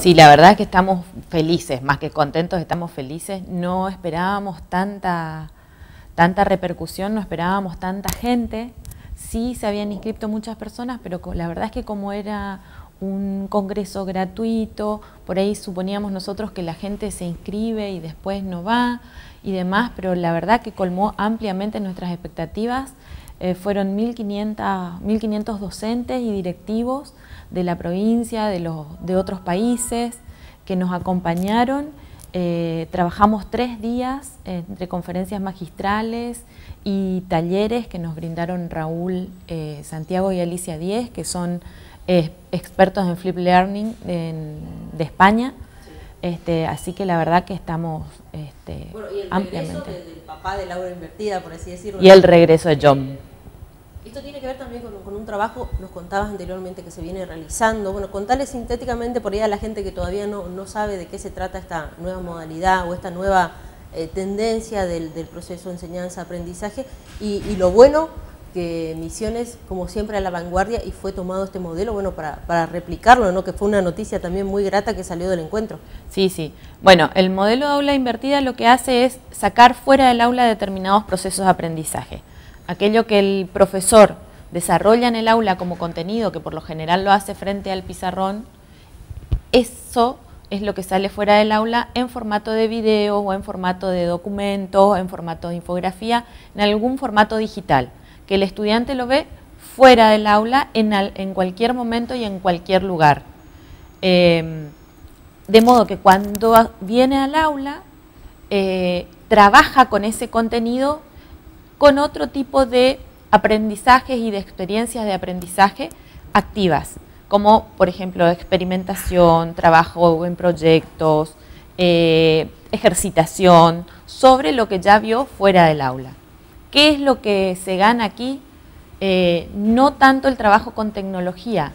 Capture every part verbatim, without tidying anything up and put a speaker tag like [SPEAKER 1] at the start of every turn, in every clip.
[SPEAKER 1] Sí, la verdad es que estamos felices, más que contentos, estamos felices. No esperábamos tanta, tanta repercusión, no esperábamos tanta gente. Sí se habían inscrito muchas personas, pero la verdad es que como era un congreso gratuito, por ahí suponíamos nosotros que la gente se inscribe y después no va y demás, pero la verdad que colmó ampliamente nuestras expectativas. Eh, fueron mil quinientos docentes y directivos de la provincia, de, los, de otros países que nos acompañaron. Eh, trabajamos tres días eh, entre conferencias magistrales y talleres que nos brindaron Raúl, eh, Santiago y Alicia Díez, que son eh, expertos en Flip Learning en, de España. Este, así que la verdad que estamos este,
[SPEAKER 2] bueno, y el
[SPEAKER 1] ampliamente.
[SPEAKER 2] regreso del papá del aula invertida, por así decirlo.
[SPEAKER 1] Y el regreso de John.
[SPEAKER 2] Esto tiene que ver también con, con un trabajo, nos contabas anteriormente, que se viene realizando. Bueno, contale sintéticamente por ahí a la gente que todavía no, no sabe de qué se trata esta nueva modalidad o esta nueva eh, tendencia del, del proceso de enseñanza-aprendizaje y, y lo bueno que Misiones, como siempre, a la vanguardia y fue tomado este modelo, bueno, para, para replicarlo, ¿no? Que fue una noticia también muy grata que salió del encuentro.
[SPEAKER 1] Sí, sí. Bueno, el modelo de aula invertida lo que hace es sacar fuera del aula determinados procesos de aprendizaje. Aquello que el profesor desarrolla en el aula como contenido, que por lo general lo hace frente al pizarrón, eso es lo que sale fuera del aula en formato de video o en formato de documento, en formato de infografía, en algún formato digital, que el estudiante lo ve fuera del aula en, al, en cualquier momento y en cualquier lugar. Eh, de modo que cuando viene al aula, eh, trabaja con ese contenido con otro tipo de aprendizajes y de experiencias de aprendizaje activas, como por ejemplo experimentación, trabajo en proyectos, eh, ejercitación, sobre lo que ya vio fuera del aula. ¿Qué es lo que se gana aquí? Eh, no tanto el trabajo con tecnología,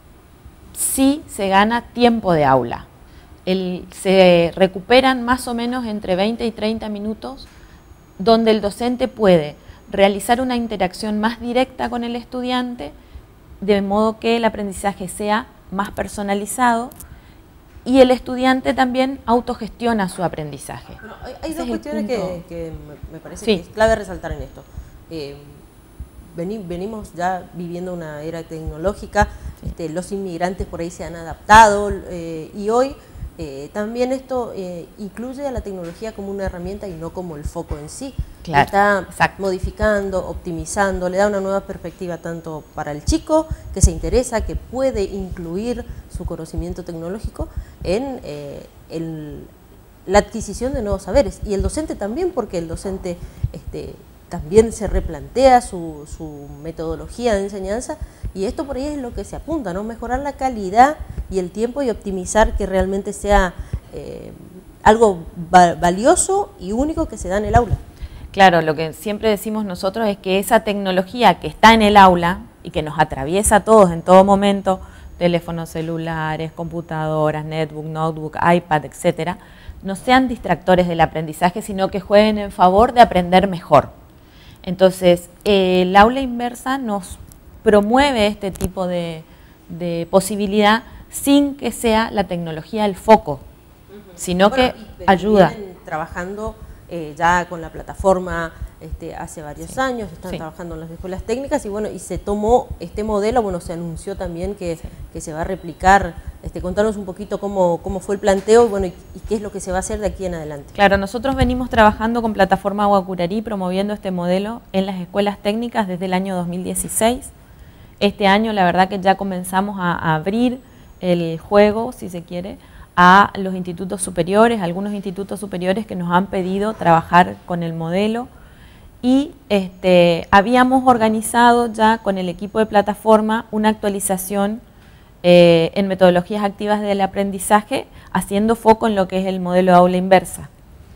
[SPEAKER 1] sí se gana tiempo de aula. El, se recuperan más o menos entre veinte y treinta minutos donde el docente puede realizar una interacción más directa con el estudiante, de modo que el aprendizaje sea más personalizado y el estudiante también autogestiona su aprendizaje.
[SPEAKER 2] Bueno, hay hay dos cuestiones que, que me parece
[SPEAKER 1] sí.
[SPEAKER 2] que es clave resaltar en esto. Eh, veni, venimos ya viviendo una era tecnológica, sí. este, los inmigrantes por ahí se han adaptado eh, y hoy Eh, también esto eh, incluye a la tecnología como una herramienta y no como el foco en sí.
[SPEAKER 1] Claro,
[SPEAKER 2] está
[SPEAKER 1] exacto.
[SPEAKER 2] modificando, optimizando, le da una nueva perspectiva tanto para el chico que se interesa, que puede incluir su conocimiento tecnológico en eh, el, la adquisición de nuevos saberes. Y el docente también, porque el docente este, también se replantea su, su metodología de enseñanza y esto por ahí es lo que se apunta, ¿no? Mejorar la calidad y el tiempo y optimizar que realmente sea eh, algo va valioso y único que se da en el aula.
[SPEAKER 1] Claro, lo que siempre decimos nosotros es que esa tecnología que está en el aula y que nos atraviesa a todos en todo momento, teléfonos celulares, computadoras, netbook, notebook, iPad, etcétera, no sean distractores del aprendizaje, sino que jueguen en favor de aprender mejor. Entonces, eh, el aula inversa nos promueve este tipo de, de posibilidad sin que sea la tecnología el foco, uh-huh. sino
[SPEAKER 2] bueno,
[SPEAKER 1] que ayuda.
[SPEAKER 2] Vienen trabajando eh, ya con la plataforma este, hace varios
[SPEAKER 1] sí.
[SPEAKER 2] años, están
[SPEAKER 1] sí.
[SPEAKER 2] trabajando en las escuelas técnicas y bueno, y se tomó este modelo, bueno, se anunció también que, sí. que se va a replicar. Este, contanos un poquito cómo, cómo fue el planteo y, bueno, y, y qué es lo que se va a hacer de aquí en adelante.
[SPEAKER 1] Claro, nosotros venimos trabajando con Plataforma Guacurarí promoviendo este modelo en las escuelas técnicas desde el año dos mil dieciséis. Este año la verdad que ya comenzamos a, a abrir el juego, si se quiere, a los institutos superiores, algunos institutos superiores que nos han pedido trabajar con el modelo y este, habíamos organizado ya con el equipo de plataforma una actualización eh, en metodologías activas del aprendizaje, haciendo foco en lo que es el modelo de aula inversa.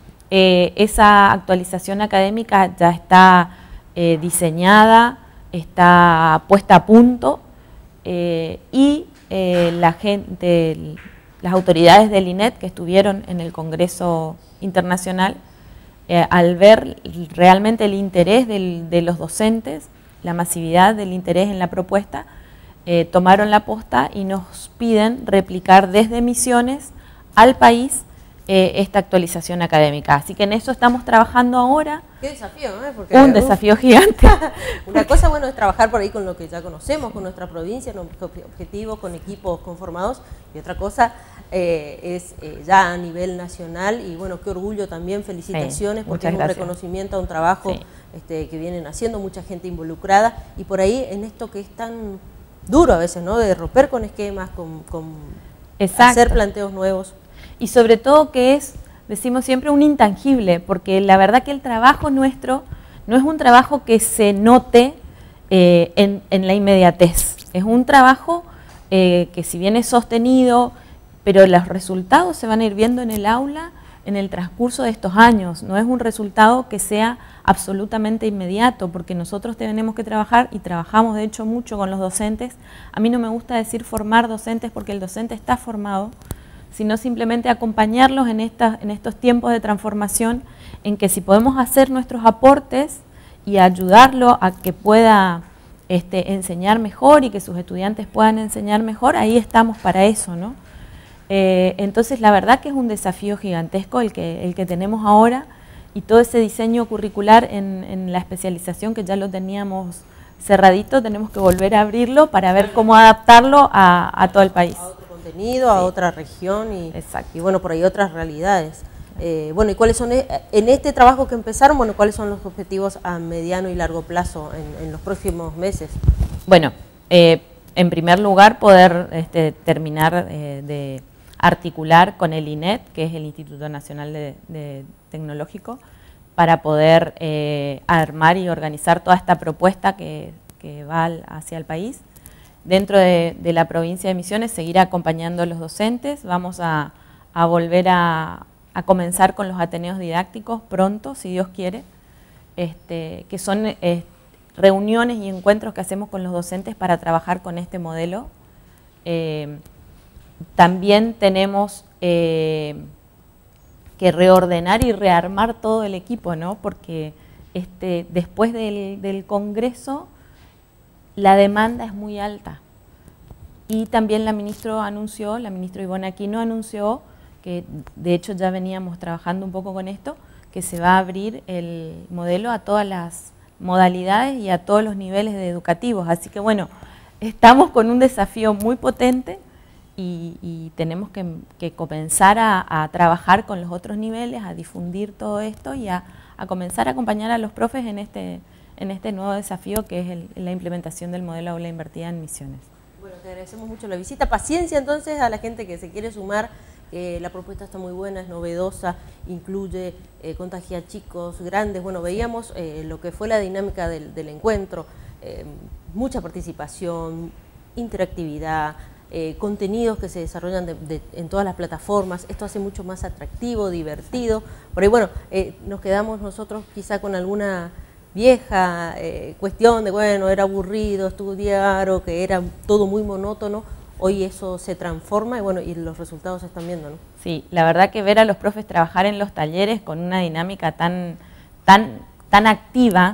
[SPEAKER 1] Eh, esa actualización académica ya está eh, diseñada, está puesta a punto eh, y eh, la gente, las autoridades del I N E T que estuvieron en el Congreso Internacional, eh, al ver realmente el interés del, de los docentes, la masividad del interés en la propuesta, eh, tomaron la posta y nos piden replicar desde Misiones al país eh, esta actualización académica. Así que en eso estamos trabajando ahora.
[SPEAKER 2] Qué desafío, ¿eh? Porque,
[SPEAKER 1] un
[SPEAKER 2] uh,
[SPEAKER 1] desafío gigante.
[SPEAKER 2] Una cosa, bueno, es trabajar por ahí con lo que ya conocemos, con nuestra provincia, con objetivos, con equipos conformados, y otra cosa eh, es eh, ya a nivel nacional, y bueno, qué orgullo también, felicitaciones,
[SPEAKER 1] sí,
[SPEAKER 2] porque es un
[SPEAKER 1] gracias.
[SPEAKER 2] reconocimiento a un trabajo sí. este, que vienen haciendo, mucha gente involucrada, y por ahí en esto que es tan duro a veces, ¿no? De romper con esquemas, con, con hacer planteos nuevos.
[SPEAKER 1] Y sobre todo que es, decimos siempre, un intangible, porque la verdad que el trabajo nuestro no es un trabajo que se note eh, en, en la inmediatez, es un trabajo eh, que si bien es sostenido, pero los resultados se van a ir viendo en el aula en el transcurso de estos años, no es un resultado que sea absolutamente inmediato, porque nosotros tenemos que trabajar, y trabajamos de hecho mucho con los docentes. A mí no me gusta decir formar docentes porque el docente está formado, sino simplemente acompañarlos en, esta, en estos tiempos de transformación, en que si podemos hacer nuestros aportes y ayudarlo a que pueda este, enseñar mejor y que sus estudiantes puedan enseñar mejor, ahí estamos para eso, ¿no? Eh, entonces la verdad que es un desafío gigantesco el que, el que tenemos ahora, y todo ese diseño curricular en, en la especialización, que ya lo teníamos cerradito, tenemos que volver a abrirlo para ver cómo adaptarlo a, a todo el país.
[SPEAKER 2] Contenido, sí. A otra región y, y bueno, por ahí otras realidades. Eh, bueno, ¿y cuáles son, en este trabajo que empezaron, bueno, cuáles son los objetivos a mediano y largo plazo en, en los próximos meses?
[SPEAKER 1] Bueno, eh, en primer lugar poder este, terminar eh, de articular con el I N E T, que es el Instituto Nacional de, de Tecnológico, para poder eh, armar y organizar toda esta propuesta que, que va al, hacia el país. Dentro de, de la provincia de Misiones, seguir acompañando a los docentes. Vamos a, a volver a, a comenzar con los ateneos didácticos pronto, si Dios quiere, este, que son eh, reuniones y encuentros que hacemos con los docentes para trabajar con este modelo. Eh, también tenemos eh, que reordenar y rearmar todo el equipo, ¿no? Porque este, después del, del Congreso, la demanda es muy alta, y también la ministra anunció, la ministra Ivonne Aquino anunció que de hecho ya veníamos trabajando un poco con esto, que se va a abrir el modelo a todas las modalidades y a todos los niveles de educativos, así que bueno, estamos con un desafío muy potente y, y tenemos que, que comenzar a, a trabajar con los otros niveles, a difundir todo esto y a, a comenzar a acompañar a los profes en este en este nuevo desafío que es el, la implementación del modelo aula invertida en Misiones.
[SPEAKER 2] Bueno, te agradecemos mucho la visita. Paciencia entonces a la gente que se quiere sumar. Eh, la propuesta está muy buena, es novedosa, incluye, eh, contagia a chicos, grandes. Bueno, veíamos eh, lo que fue la dinámica del, del encuentro, eh, mucha participación, interactividad, eh, contenidos que se desarrollan de, de, en todas las plataformas. Esto hace mucho más atractivo, divertido. Por ahí, bueno, eh, nos quedamos nosotros quizá con alguna vieja eh, cuestión de, bueno, era aburrido estudiar o que era todo muy monótono. Hoy eso se transforma y bueno, y los resultados se están viendo, ¿no?
[SPEAKER 1] Sí, la verdad que ver a los profes trabajar en los talleres con una dinámica tan, tan, tan activa,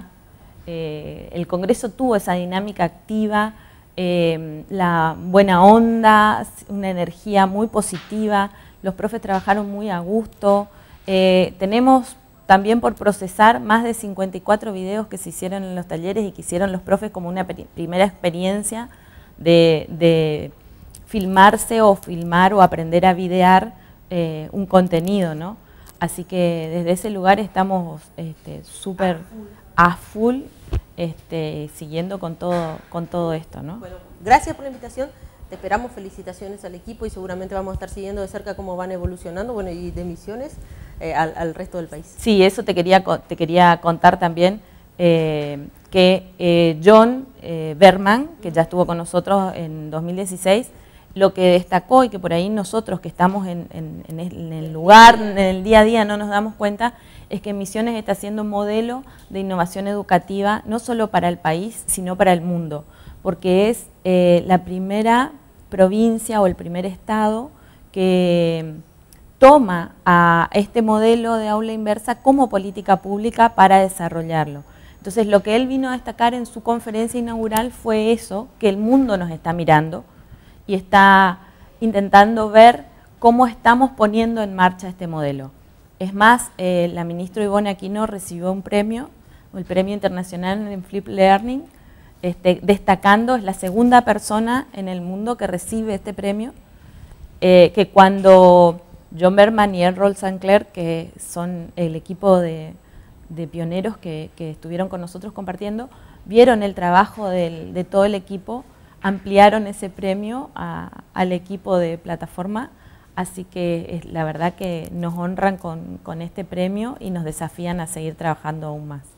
[SPEAKER 1] eh, el Congreso tuvo esa dinámica activa, eh, la buena onda, una energía muy positiva, los profes trabajaron muy a gusto, eh, tenemos también por procesar más de cincuenta y cuatro videos que se hicieron en los talleres y que hicieron los profes como una primera experiencia de, de filmarse o filmar o aprender a videar eh, un contenido, ¿no? Así que desde ese lugar estamos este, súper a full este, siguiendo con todo, con todo esto, ¿no?
[SPEAKER 2] Bueno, gracias por la invitación. Te esperamos, felicitaciones al equipo y seguramente vamos a estar siguiendo de cerca cómo van evolucionando, bueno, y de Misiones eh, al, al resto del país.
[SPEAKER 1] Sí, eso te quería, te quería contar también, eh, que eh, John eh, Berman, que ya estuvo con nosotros en dos mil dieciséis, lo que destacó y que por ahí nosotros que estamos en, en, en, el, en el lugar, en el día a día no nos damos cuenta, es que Misiones está siendo un modelo de innovación educativa no solo para el país, sino para el mundo, porque es eh, la primera provincia o el primer estado que toma a este modelo de aula inversa como política pública para desarrollarlo. Entonces lo que él vino a destacar en su conferencia inaugural fue eso, que el mundo nos está mirando y está intentando ver cómo estamos poniendo en marcha este modelo. Es más, eh, la ministra Ivonne Aquino recibió un premio, el Premio Internacional en Flip Learning, este, destacando, es la segunda persona en el mundo que recibe este premio, eh, que cuando John Berman y Errol Sinclair, que son el equipo de, de pioneros que, que estuvieron con nosotros compartiendo, vieron el trabajo del, de todo el equipo, ampliaron ese premio a, al equipo de plataforma, así que es, la verdad que nos honran con, con este premio y nos desafían a seguir trabajando aún más.